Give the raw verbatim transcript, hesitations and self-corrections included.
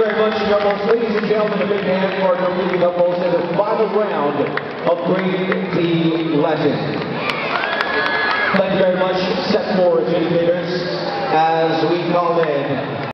very much, couples. Ladies and gentlemen, a big hand for completing couples in the final round of Grade D Legend. Thank you very much, set four adjudicators, as we call in